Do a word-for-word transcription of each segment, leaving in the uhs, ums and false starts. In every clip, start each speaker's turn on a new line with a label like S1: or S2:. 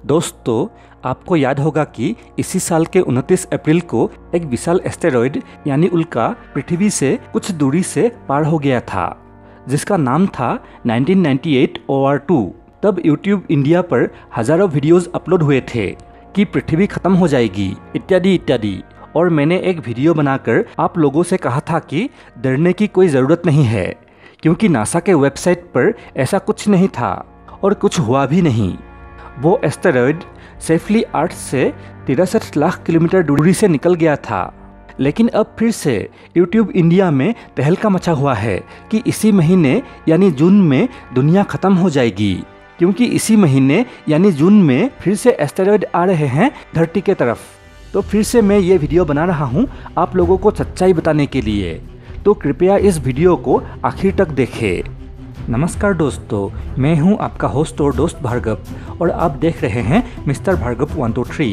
S1: दोस्तों, आपको याद होगा कि इसी साल के उनतीस अप्रैल को एक विशाल एस्टेरॉयड यानी उल्का पृथ्वी से कुछ दूरी से पार हो गया था, जिसका नाम था nineteen ninety eight O R two. तब यूट्यूब इंडिया पर हजारों वीडियोस अपलोड हुए थे कि पृथ्वी खत्म हो जाएगी इत्यादि इत्यादि। और मैंने एक वीडियो बनाकर आप लोगों से कहा था कि डरने की कोई ज़रूरत नहीं है, क्योंकि नासा के वेबसाइट पर ऐसा कुछ नहीं था और कुछ हुआ भी नहीं। वो एस्टेरॉयड सेफली अर्थ से तिरसठ लाख किलोमीटर दूरी से निकल गया था। लेकिन अब फिर से यूट्यूब इंडिया में तहलका मचा हुआ है कि इसी महीने यानी जून में दुनिया खत्म हो जाएगी, क्योंकि इसी महीने यानी जून में फिर से एस्टेरॉयड आ रहे हैं धरती के तरफ। तो फिर से मैं ये वीडियो बना रहा हूँ आप लोगों को सच्चाई बताने के लिए, तो कृपया इस वीडियो को आखिर तक देखें। नमस्कार दोस्तों, मैं हूं आपका होस्ट और दोस्त भार्गव और आप देख रहे हैं mister Bhargav one two three.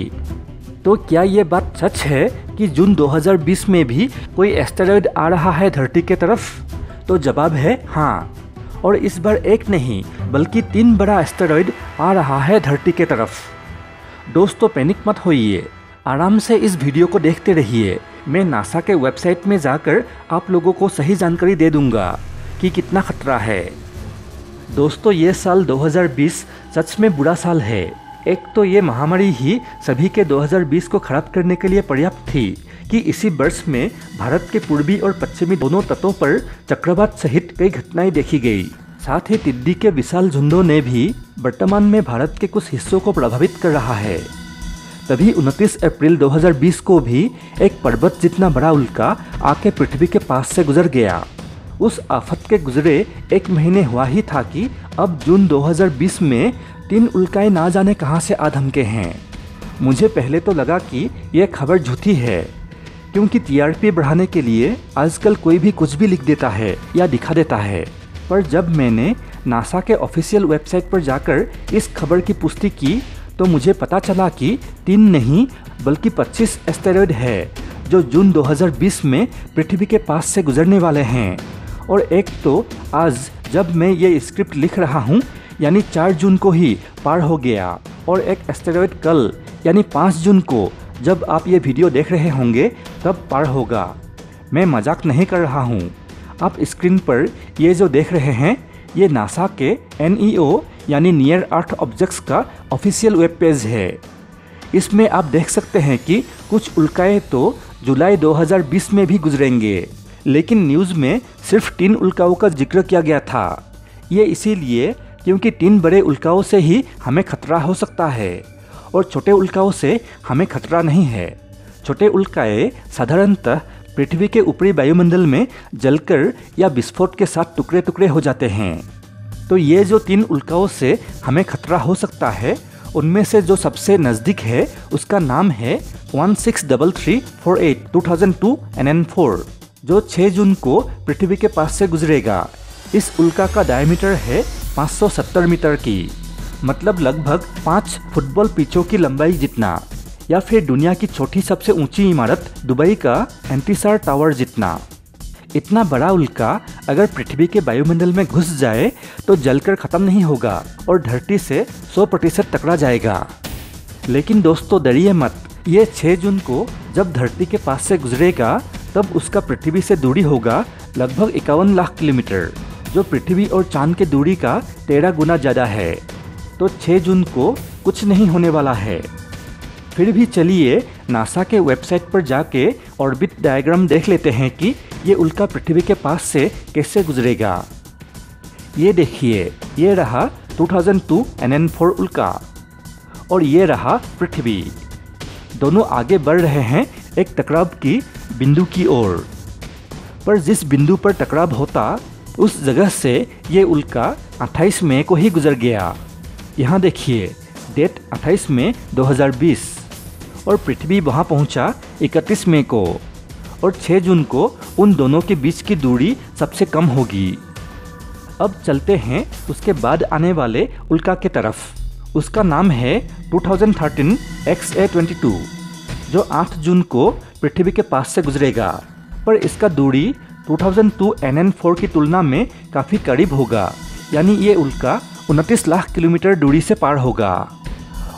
S1: तो क्या ये बात सच है कि जून दो हज़ार बीस में भी कोई एस्टेरॉयड आ रहा है धरती के तरफ? तो जवाब है हाँ, और इस बार एक नहीं बल्कि तीन बड़ा एस्टेरॉयड आ रहा है धरती के तरफ। दोस्तों, पैनिक मत होइए, आराम से इस वीडियो को देखते रहिए। मैं नासा के वेबसाइट में जाकर आप लोगों को सही जानकारी दे दूंगा कि कितना खतरा है। दोस्तों, ये साल दो हज़ार बीस सच में बुरा साल है। एक तो ये महामारी ही सभी के दो हज़ार बीस को खराब करने के लिए पर्याप्त थी कि इसी वर्ष में भारत के पूर्वी और पश्चिमी दोनों तटों पर चक्रवात सहित कई घटनाएं देखी गई। साथ ही टिड्डी के विशाल झुंडों ने भी वर्तमान में भारत के कुछ हिस्सों को प्रभावित कर रहा है। तभी उनतीस अप्रैल दो हज़ार बीस को भी एक पर्वत जितना बड़ा उल्का आके पृथ्वी के पास से गुजर गया। उस आफत के गुजरे एक महीने हुआ ही था कि अब जून दो हज़ार बीस में तीन उल्काएं ना जाने कहां से आ धमके हैं। मुझे पहले तो लगा कि यह खबर झूठी है, क्योंकि टी आर पी बढ़ाने के लिए आजकल कोई भी कुछ भी लिख देता है या दिखा देता है। पर जब मैंने नासा के ऑफिशियल वेबसाइट पर जाकर इस खबर की पुष्टि की तो मुझे पता चला कि तीन नहीं बल्कि पच्चीस एस्टेरॉयड है जो जून दो हज़ार बीस में पृथ्वी के पास से गुजरने वाले हैं। और एक तो आज जब मैं ये स्क्रिप्ट लिख रहा हूँ यानी चार जून को ही पार हो गया, और एक एस्टेरॉयड कल यानी पाँच जून को जब आप ये वीडियो देख रहे होंगे तब पार होगा। मैं मजाक नहीं कर रहा हूँ। आप स्क्रीन पर ये जो देख रहे हैं ये नासा के एन ई ओ यानी नियर अर्थ ऑब्जेक्ट्स का ऑफिशियल वेब पेज है। इसमें आप देख सकते हैं कि कुछ उल्काएं तो जुलाई दो हज़ार बीस में भी गुजरेंगे, लेकिन न्यूज़ में सिर्फ तीन उल्काओं का जिक्र किया गया था। ये इसीलिए क्योंकि तीन बड़े उल्काओं से ही हमें खतरा हो सकता है और छोटे उल्काओं से हमें खतरा नहीं है। छोटे उल्काएं साधारणतः पृथ्वी के ऊपरी वायुमंडल में जलकर या विस्फोट के साथ टुकड़े टुकड़े हो जाते हैं। तो ये जो तीन उल्काओं से हमें खतरा हो सकता है, उनमें से जो सबसे नज़दीक है उसका नाम है one six three three four eight two thousand two N N four, जो छह जून को पृथ्वी के पास से गुजरेगा। इस उल्का का डायमीटर है पाँच सौ सत्तर मीटर की, मतलब लगभग पाँच फुटबॉल पिचों की लंबाई जितना, या फिर दुनिया की छोटी सबसे ऊंची इमारत दुबई का एंटीसार टावर जितना। इतना बड़ा उल्का अगर पृथ्वी के वायुमंडल में घुस जाए तो जलकर खत्म नहीं होगा और धरती से सौ प्रतिशत टकरा जाएगा। लेकिन दोस्तों, डरिए मत। ये छह जून को जब धरती के पास से गुजरेगा तब उसका पृथ्वी से दूरी होगा लगभग इक्यावन लाख किलोमीटर, जो पृथ्वी और चांद के दूरी का तेरह गुना ज़्यादा है। तो छह जून को कुछ नहीं होने वाला है। फिर भी चलिए नासा के वेबसाइट पर जाके ऑर्बिट डायग्राम देख लेते हैं कि ये उल्का पृथ्वी के पास से कैसे गुजरेगा। ये देखिए, ये रहा two thousand two N N four उल्का और ये रहा पृथ्वी। दोनों आगे बढ़ रहे हैं एक टकराव की बिंदु की ओर। पर जिस बिंदु पर टकराव होता उस जगह से ये उल्का अट्ठाईस मई को ही गुजर गया। यहाँ देखिए, डेट अट्ठाईस मई दो हज़ार बीस, और पृथ्वी वहाँ पहुँचा इकतीस मई को, और छह जून को उन दोनों के बीच की दूरी सबसे कम होगी। अब चलते हैं उसके बाद आने वाले उल्का के तरफ। उसका नाम है two thousand thirteen X A twenty two, जो आठ जून को पृथ्वी के पास से गुजरेगा, पर इसका दूरी two thousand two N N four की तुलना में काफ़ी करीब होगा, यानी ये उल्का उनतीस लाख किलोमीटर दूरी से पार होगा।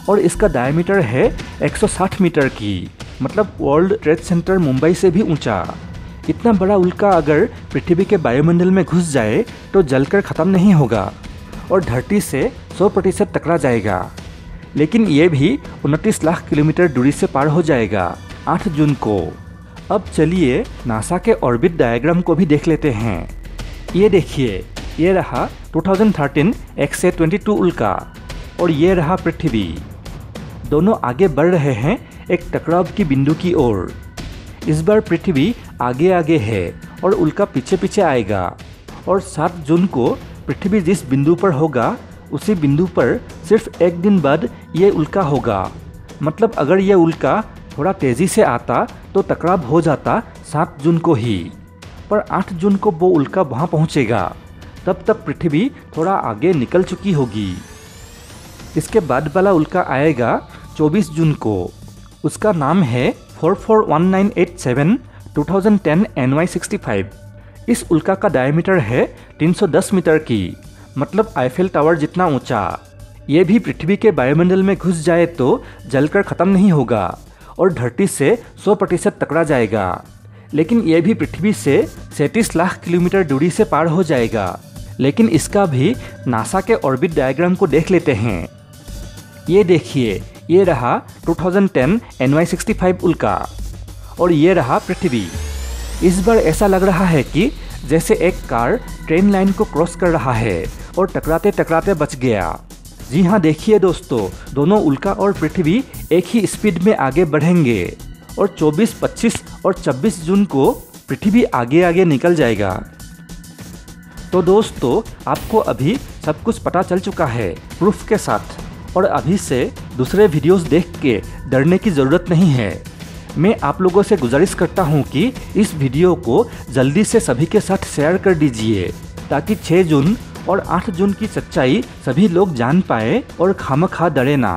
S1: और इसका डायमीटर है एक सौ साठ मीटर की, मतलब वर्ल्ड ट्रेड सेंटर मुंबई से भी ऊंचा। इतना बड़ा उल्का अगर पृथ्वी के वायुमंडल में घुस जाए तो जलकर ख़त्म नहीं होगा और धरती से सौ प्रतिशत टकरा जाएगा, लेकिन ये भी उनतीस लाख किलोमीटर दूरी से पार हो जाएगा आठ जून को। अब चलिए नासा के ऑर्बिट डायग्राम को भी देख लेते हैं। ये देखिए, ये रहा दो हज़ार तेरह एक्स ए बाईस उल्का और ये रहा पृथ्वी। दोनों आगे बढ़ रहे हैं एक टकराव की बिंदु की ओर। इस बार पृथ्वी आगे आगे है और उल्का पीछे पीछे आएगा और सात जून को पृथ्वी जिस बिंदु पर होगा उसी बिंदु पर सिर्फ एक दिन बाद ये उल्का होगा। मतलब अगर ये उल्का थोड़ा तेज़ी से आता तो टकराव हो जाता सात जून को ही, पर आठ जून को वो उल्का वहाँ पहुँचेगा। तब तक पृथ्वी थोड़ा आगे निकल चुकी होगी। इसके बाद वाला उल्का आएगा चौबीस जून को। उसका नाम है four four one nine eight seven two thousand ten N Y sixty five. इस उल्का का डायमीटर है तीन सौ दस मीटर की, मतलब आईफेल टावर जितना ऊंचा। ये भी पृथ्वी के वायुमंडल में घुस जाए तो जलकर ख़त्म नहीं होगा और धरती से सौ प्रतिशत टकरा जाएगा, लेकिन यह भी पृथ्वी से सैंतीस लाख किलोमीटर दूरी से पार हो जाएगा। लेकिन इसका भी नासा के ऑर्बिट डायग्राम को देख लेते हैं। ये देखिए, ये रहा दो हज़ार दस एन वाई सिक्सटी फाइव उल्का और ये रहा पृथ्वी। इस बार ऐसा लग रहा है कि जैसे एक कार ट्रेन लाइन को क्रॉस कर रहा है और टकराते टकराते बच गया। जी हाँ, देखिए दोस्तों, दोनों उल्का और पृथ्वी एक ही स्पीड में आगे बढ़ेंगे और चौबीस, पच्चीस और छब्बीस जून को पृथ्वी आगे आगे निकल जाएगा। तो दोस्तों, आपको अभी सब कुछ पता चल चुका है प्रूफ के साथ, और अभी से दूसरे वीडियोस देख के डरने की ज़रूरत नहीं है। मैं आप लोगों से गुजारिश करता हूँ कि इस वीडियो को जल्दी से सभी के साथ शेयर कर दीजिए, ताकि छह जून और आठ जून की सच्चाई सभी लोग जान पाए और खामखा डरे ना।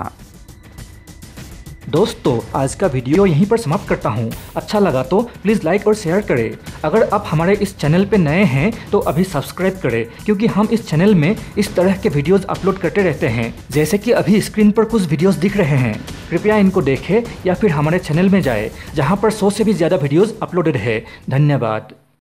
S1: दोस्तों, आज का वीडियो यहीं पर समाप्त करता हूँ। अच्छा लगा तो प्लीज़ लाइक और शेयर करें। अगर आप हमारे इस चैनल पे नए हैं तो अभी सब्सक्राइब करें, क्योंकि हम इस चैनल में इस तरह के वीडियोस अपलोड करते रहते हैं। जैसे कि अभी स्क्रीन पर कुछ वीडियोस दिख रहे हैं, कृपया इनको देखें या फिर हमारे चैनल में जाए, जहाँ पर सौ से भी ज़्यादा वीडियोज़ अपलोडेड है। धन्यवाद।